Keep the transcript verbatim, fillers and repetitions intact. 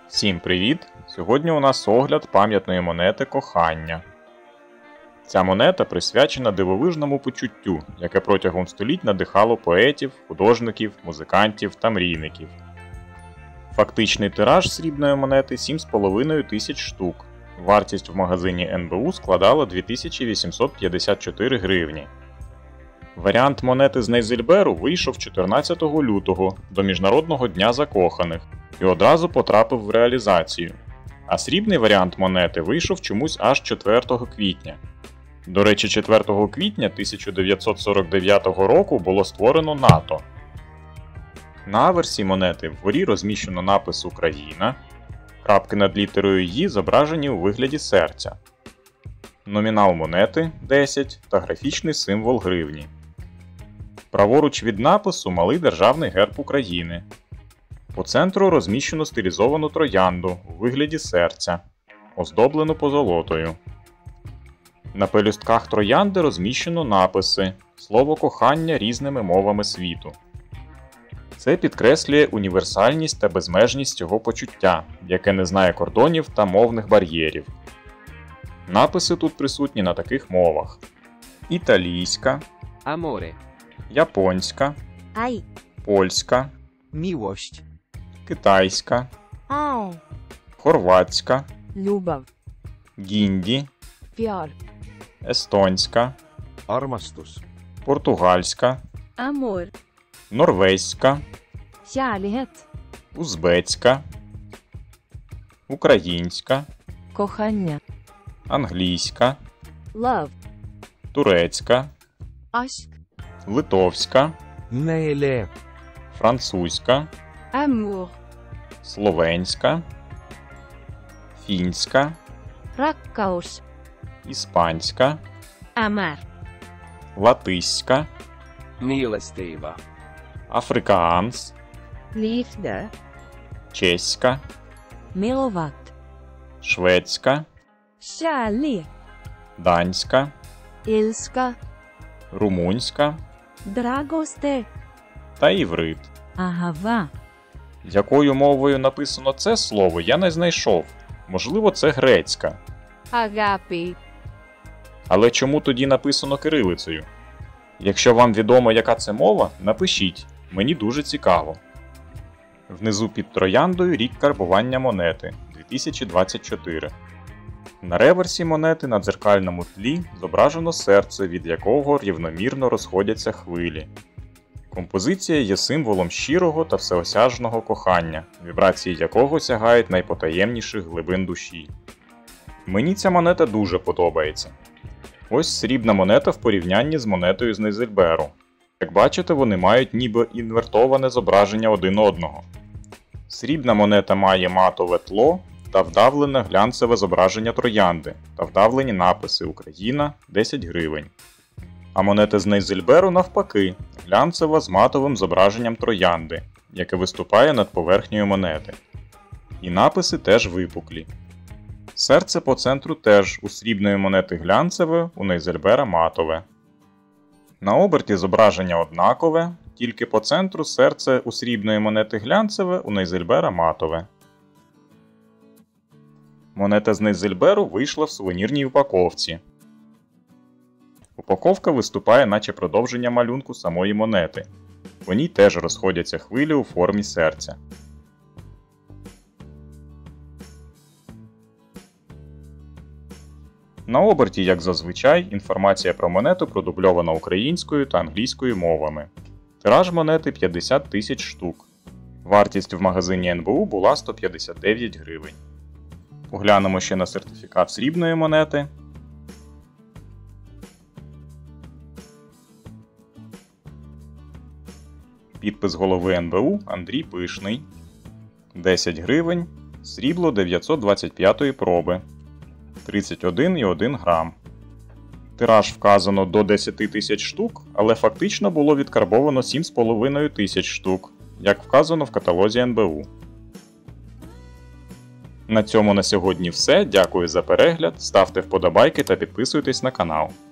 Всім привіт! Сьогодні у нас огляд пам'ятної монети кохання. Ця монета присвячена дивовижному почуттю, яке протягом століть надихало поетів, художників, музикантів та мрійників. Фактичний тираж срібної монети сім з половиною тисяч штук. Вартість в магазині ен бе у складала дві тисячі вісімсот п'ятдесят чотири гривні. Варіант монети з Нейзельберу вийшов чотирнадцятого лютого до Міжнародного дня закоханих і одразу потрапив в реалізацію, а срібний варіант монети вийшов чомусь аж четвертого квітня. До речі, четвертого квітня тисяча дев'ятсот сорок дев'ятого року було створено НАТО. На аверсі монети вгорі розміщено напис «Україна», крапки над літерою «І» зображені у вигляді серця, номінал монети – десять та графічний символ гривні. Праворуч від напису малий державний герб України. По центру розміщено стилізовану троянду у вигляді серця, оздоблену позолотою. На пелюстках троянди розміщено написи «Слово кохання різними мовами світу». Це підкреслює універсальність та безмежність цього почуття, яке не знає кордонів та мовних бар'єрів. Написи тут присутні на таких мовах: італійська, Amore. японська, Ай. польська, Miłość. китайська, Ау. хорватська, Любов. гінді, Піар. естонська, Armastus. португальська, Амор. норвезька, Kärlighet. узбецька, українська, Кохання. англійська, Love. турецька, Aşk. литовська, Mele. французька, Amour. словенська, фінська, Rakkaus. іспанська, Amar. латиська, Mилостива. африкаанс, Liefde. чеська, Milovat. шведська, Kärlek. данська, Ilska. румунська Dragosте. та іврит. Агава. Якою мовою написано це слово, я не знайшов. Можливо, це грецька. Агапі. Але чому тоді написано кирилицею? Якщо вам відомо, яка це мова, напишіть, мені дуже цікаво. Внизу під трояндою рік карбування монети – дві тисячі двадцять чотири. На реверсі монети на дзеркальному тлі зображено серце, від якого рівномірно розходяться хвилі. Композиція є символом щирого та всеосяжного кохання, вібрації якого сягають найпотаємніших глибин душі. Мені ця монета дуже подобається. Ось срібна монета в порівнянні з монетою з Нейзельберу. Як бачите, вони мають ніби інвертоване зображення один одного. Срібна монета має матове тло та вдавлене глянцеве зображення троянди та вдавлені написи «Україна» десять гривень. А монета з Нейзельберу навпаки, глянцева з матовим зображенням троянди, яке виступає над поверхнею монети. І написи теж випуклі. Серце по центру теж у срібної монети глянцеве, у Нейзельбера матове. На оберті зображення однакове, тільки по центру серце у срібної монети глянцеве, у Нейзельбера матове. Монета з Нейзельберу вийшла в сувенірній упаковці. Упаковка виступає наче продовження малюнку самої монети. По ній теж розходяться хвилі у формі серця. На оберті, як зазвичай, інформація про монету продубльована українською та англійською мовами. Тираж монети п'ятдесят тисяч штук. Вартість в магазині ен бе у була сто п'ятдесят дев'ять гривень. Поглянемо ще на сертифікат срібної монети. Підпис голови ен бе у Андрій Пишний. десять гривень. Срібло дев'ятсот двадцять п'ятої проби. тридцять один цілих один грам. Тираж вказано до десять тисяч штук, але фактично було відкарбовано сім з половиною тисяч штук, як вказано в каталозі ен бе у. На цьому на сьогодні все. Дякую за перегляд, ставте вподобайки та підписуйтесь на канал.